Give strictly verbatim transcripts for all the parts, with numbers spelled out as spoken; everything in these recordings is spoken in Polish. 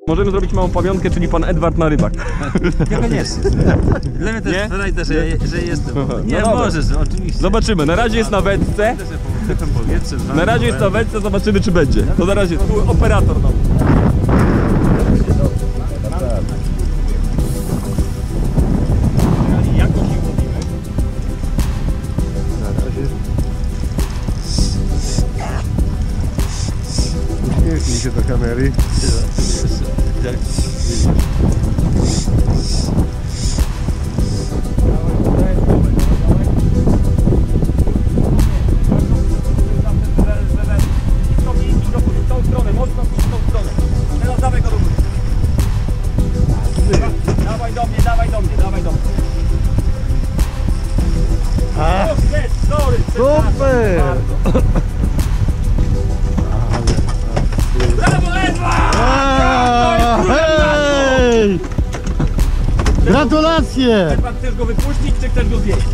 Możemy zrobić małą pamiątkę, czyli pan Edward na rybach. Niekoniecznie. Dla mnie to jest frajda, że, że jestem. Nie, no możesz, oczywiście. Zobaczymy, na razie jest na wędce. Na razie jest na wędce, zobaczymy czy będzie. To na razie tu operator nam. Uśmiechnij się do kamery. Dawaj do mnie, dawaj do mnie, dawaj do mnie. A, Sorry, super! brawo Edward! A, hej! Gratulacje! Edward, chcesz go wypuścić, czy chcesz go zjeść?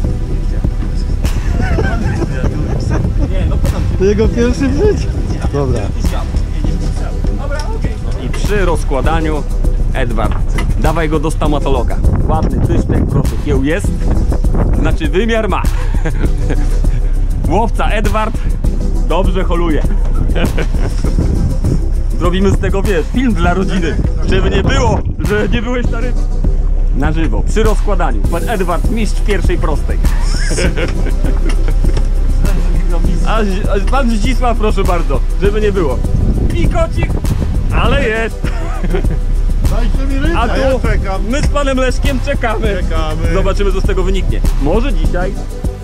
Nie, no podam się. To jego pierwszy w życiu. Dobra. Dobra, okej. I przy rozkładaniu Edward, dawaj go do stomatologa. Ładny tysztek, proszę, kieł jest. Znaczy wymiar ma. Łowca Edward dobrze holuje. Zrobimy z tego, wiesz, film dla rodziny. Żeby nie było, że nie byłeś na rybach. Na żywo, przy rozkładaniu. Pan Edward, mistrz pierwszej prostej. A, a pan Zdzisław, proszę bardzo, żeby nie było. Pikocik, ale jest. Dajcie mi rybę. A tu ja czekam. my z panem Leszkiem czekamy. Czekamy. Zobaczymy, co z tego wyniknie. Może dzisiaj.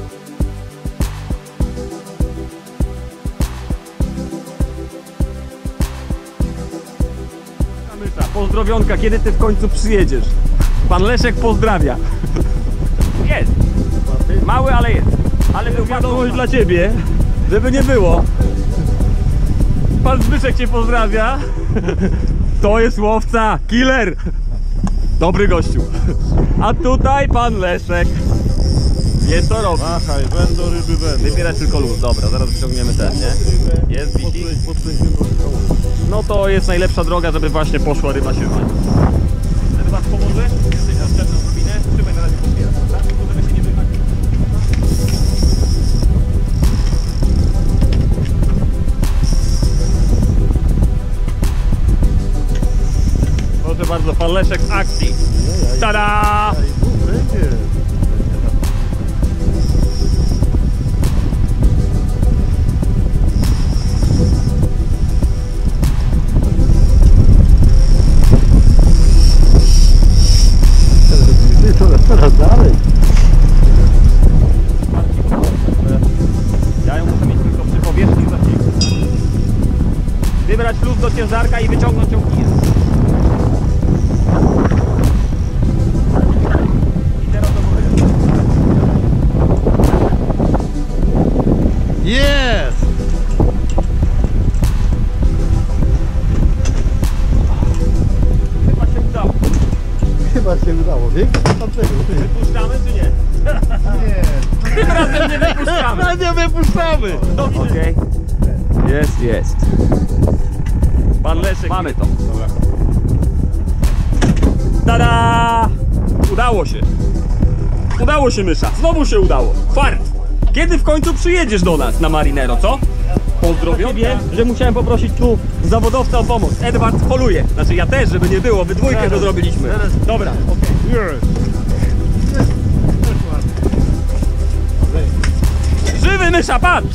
Pozdrowionka, kiedy ty w końcu przyjedziesz? Pan Leszek pozdrawia. Jest. Mały, ale jest. Ale to wiadomość dla ciebie, żeby nie było. Pan Zbyszek cię pozdrawia. To jest łowca, killer. Dobry gościu. A tutaj pan Leszek. Jest to robi. Machaj, będą ryby, będą. Wybierać tylko luz. Dobra, zaraz wyciągniemy ten, nie? Jest bici. No to jest najlepsza droga, żeby właśnie poszła ryba się rwać. Edward, pomożesz? Jesteś następną drobinę. Trzymaj na razie podbierać, tak? Żeby się nie wychać. Proszę bardzo, pan Leszek w akcji. Tada! Będzie. Teraz dalej. Ja ją muszę mieć tylko przy powierzchni zasięgu. Wybrać luz do ciężarka i wyciągnąć ją kijem. I teraz do góry. Jest! Chyba się udało. Chyba się udało. Większe od tamtego. Wypuszczamy czy nie? Nie. Tym razem nie wypuszczamy. No nie wypuszczamy. Okej. Okay. Jest, jest. Pan Leszek. Mamy to. Dobra. Tada! Udało się. Udało się, mysza. Znowu się udało. Fart. Kiedy w końcu przyjedziesz do nas na Marinero, co? Pozdrowię. Wiem, że musiałem poprosić tu zawodowca o pomoc. Edward holuje. Znaczy ja też, żeby nie było. We dwójkę to zrobiliśmy. Dobra, okej. Żywy mysza, patrz!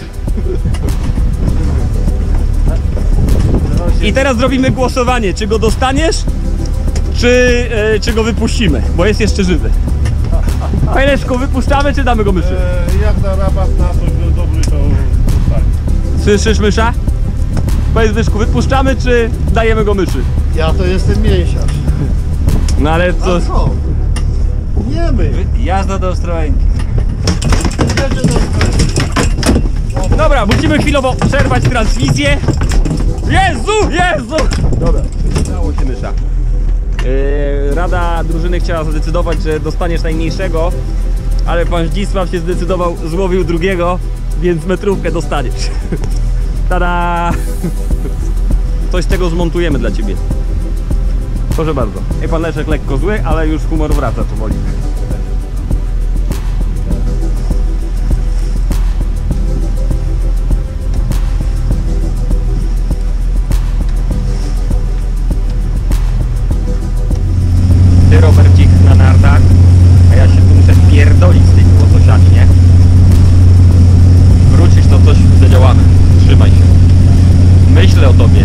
I teraz zrobimy głosowanie, czy go dostaniesz, czy, e, czy go wypuścimy, bo jest jeszcze żywy. Panie Leszku, wypuszczamy, czy damy go myszy? Eee, jak na rabat na coś był dobry, to zostanie. Słyszysz, mysza? Panie Zbyszku, wypuszczamy, czy dajemy go myszy? Ja to jestem mięsiarz. No ale co? A co? Nie my. Jazda do Ostrołęki. Jedzie do Dobra, musimy chwilowo przerwać transmisję. Jezu, Jezu! Dobra, udało się, mysza. Yy, Rada drużyny chciała zadecydować, że dostaniesz najmniejszego, ale pan Zdzisław się zdecydował, złowił drugiego, więc metrówkę dostaniesz. Tada! Coś z tego zmontujemy dla ciebie. Proszę bardzo. I pan Leszek lekko zły, ale już humor wraca powoli. Ty, Robercik, na nartach, a ja się tu muszę pierdolić z tymi łososiami, nie? Wrócisz, to coś zadziałamy. Trzymaj się. Myślę o tobie.